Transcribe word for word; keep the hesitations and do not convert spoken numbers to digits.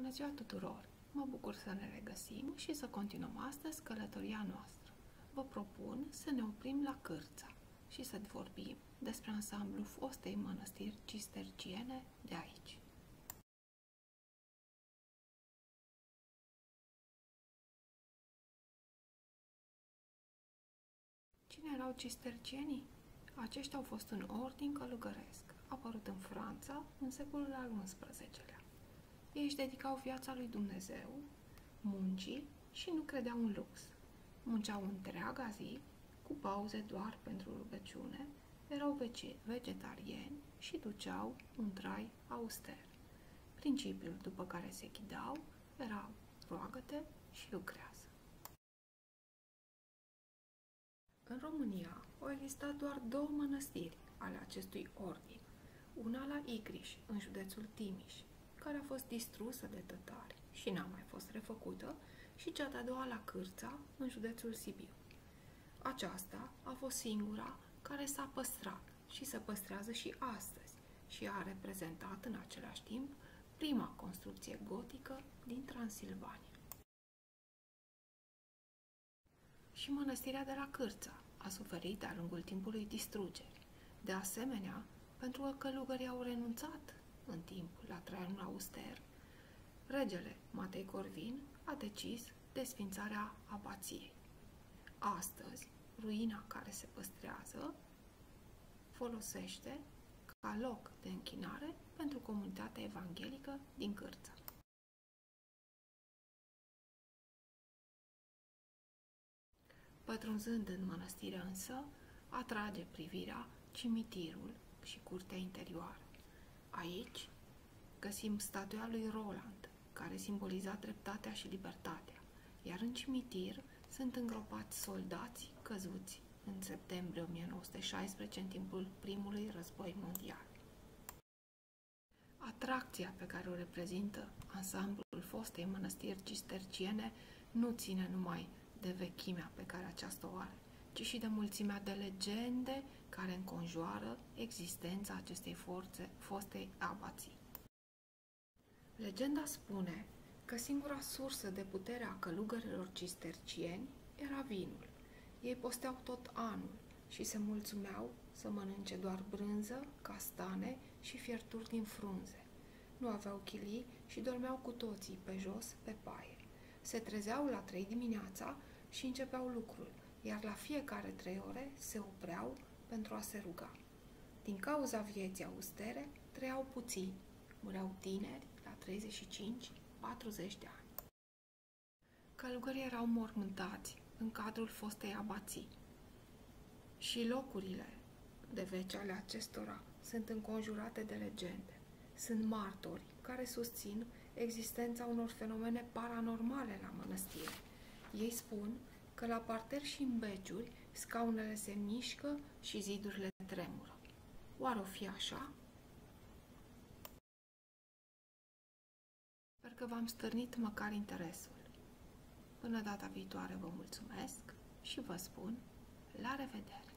Bună ziua tuturor! Mă bucur să ne regăsim și să continuăm astăzi călătoria noastră. Vă propun să ne oprim la Cârța și să vorbim despre ansamblul fostei mănăstiri cisterciene de aici. Cine erau cistercienii? Aceștia au fost un ordin călugăresc, apărut în Franța în secolul al unsprezecelea-lea. Ei își dedicau viața lui Dumnezeu, muncii și nu credeau în lux. Munceau întreaga zi, cu pauze doar pentru rugăciune, erau vegetarieni și duceau un trai auster. Principiul după care se ghidau era roagă-te și lucrează. În România au existat doar două mănăstiri ale acestui ordin, una la Igriș, în județul Timiș, care a fost distrusă de tătari și n-a mai fost refăcută, și cea de-a doua la Cârța, în județul Sibiu. Aceasta a fost singura care s-a păstrat și se păstrează și astăzi și a reprezentat în același timp prima construcție gotică din Transilvania. Și mănăstirea de la Cârța a suferit de-a lungul timpului distrugeri. De asemenea, pentru că călugării au renunțat în timp la traiul auster, regele Matei Corvin a decis desfințarea abației. Astăzi, ruina care se păstrează folosește ca loc de închinare pentru comunitatea evanghelică din Cârța. Pătrunzând în mănăstire însă, atrage privirea cimitirul și curtea interioară. Aici găsim statuia lui Roland, care simboliza dreptatea și libertatea, iar în cimitir sunt îngropați soldați căzuți în septembrie o mie nouă sute șaisprezece în timpul primului război mondial. Atracția pe care o reprezintă ansamblul fostei mănăstiri cisterciene nu ține numai de vechimea pe care aceasta o are, ci și de mulțimea de legende care înconjoară existența acestei forțe, fostei abații. Legenda spune că singura sursă de putere a călugărilor cistercieni era vinul. Ei posteau tot anul și se mulțumeau să mănânce doar brânză, castane și fierturi din frunze. Nu aveau chilii și dormeau cu toții pe jos, pe paie. Se trezeau la trei dimineața și începeau lucrul, iar la fiecare trei ore se opreau pentru a se ruga. Din cauza vieții austere, trăiau puțini, mureau tineri la treizeci și cinci patruzeci de ani. Călugării erau mormântați în cadrul fostei abații și locurile de veci ale acestora sunt înconjurate de legende. Sunt martori care susțin existența unor fenomene paranormale la mănăstire. Ei spun că la parter și în beciuri scaunele se mișcă și zidurile tremură. Oare o fi așa? Sper că v-am stârnit măcar interesul. Până data viitoare vă mulțumesc și vă spun la revedere!